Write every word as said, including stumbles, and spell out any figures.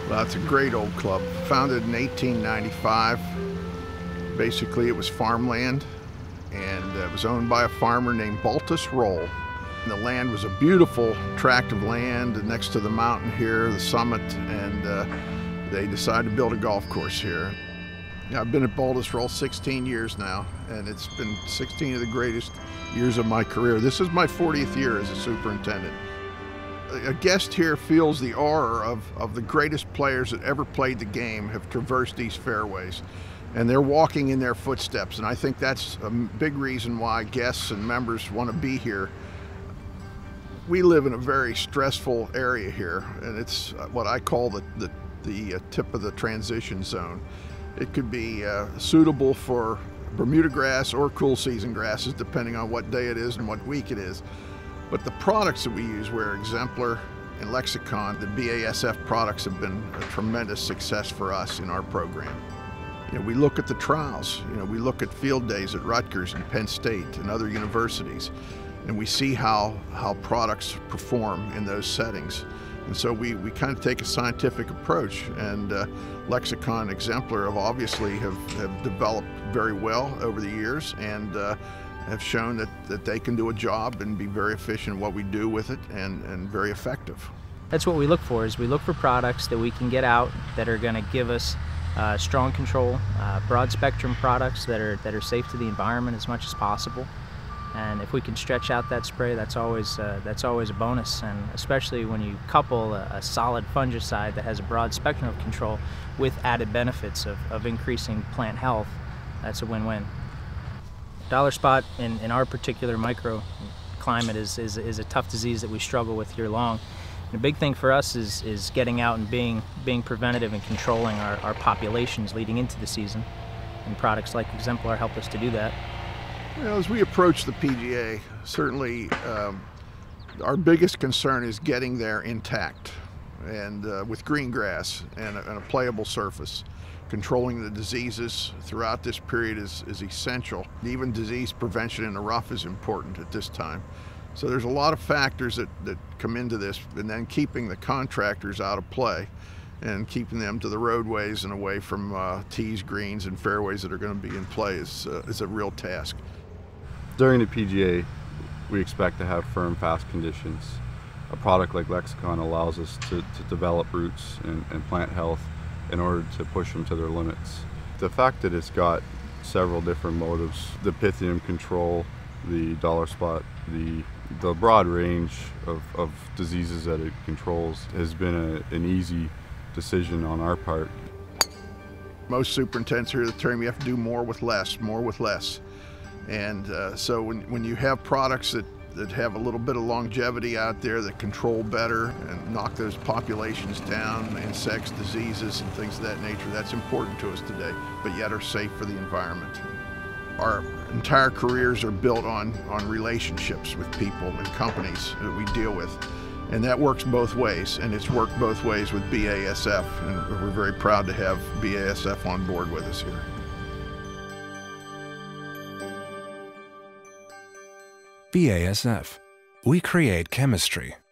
Well, it's a great old club. Founded in eighteen ninety-five. Basically, it was farmland, and it was owned by a farmer named Baltusrol. The land was a beautiful tract of land next to the mountain here, the summit, and uh, they decided to build a golf course here. I've been at Baltusrol sixteen years now, and it's been sixteen of the greatest years of my career. This is my fortieth year as a superintendent. A guest here feels the aura of, of the greatest players that ever played the game have traversed these fairways, and they're walking in their footsteps, and I think that's a big reason why guests and members want to be here. We live in a very stressful area here, and it's what I call the, the, the tip of the transition zone. It could be uh, suitable for Bermuda grass or cool season grasses, depending on what day it is and what week it is. But the products that we use, where Xzemplar and Lexicon, the B A S F products, have been a tremendous success for us in our program. You know, we look at the trials, you know, we look at field days at Rutgers and Penn State and other universities, and we see how, how products perform in those settings. And so we, we kind of take a scientific approach, and uh, Lexicon and Xzemplar have obviously have, have developed very well over the years, and uh, have shown that, that they can do a job and be very efficient in what we do with it, and, and very effective. That's what we look for, is we look for products that we can get out that are going to give us uh, strong control, uh, broad spectrum products that are, that are safe to the environment as much as possible. And if we can stretch out that spray, that's always, uh, that's always a bonus, and especially when you couple a, a solid fungicide that has a broad spectrum of control with added benefits of, of increasing plant health, that's a win-win. Dollar spot in, in our particular microclimate is, is, is a tough disease that we struggle with year long. And the big thing for us is, is getting out and being, being preventative and controlling our, our populations leading into the season. And products like Xzemplar help us to do that. Well, as we approach the P G A, certainly um, our biggest concern is getting there intact and uh, with green grass and a, and a playable surface. Controlling the diseases throughout this period is, is essential. Even disease prevention in the rough is important at this time. So there's a lot of factors that, that come into this, and then keeping the contractors out of play and keeping them to the roadways and away from uh, tees, greens, and fairways that are going to be in play is, uh, is a real task. During the P G A, we expect to have firm, fast conditions. A product like Lexicon allows us to, to develop roots and, and plant health in order to push them to their limits. The fact that it's got several different motives, the Pythium control, the dollar spot, the, the broad range of, of diseases that it controls has been a, an easy decision on our part. Most superintendents hear the term, you have to do more with less, more with less. And uh, so when, when you have products that, that have a little bit of longevity out there, that control better and knock those populations down, insects, diseases, and things of that nature, that's important to us today, but yet are safe for the environment. Our entire careers are built on, on relationships with people and companies that we deal with. And that works both ways, and it's worked both ways with B A S F, and we're very proud to have B A S F on board with us here. B A S F. We create chemistry.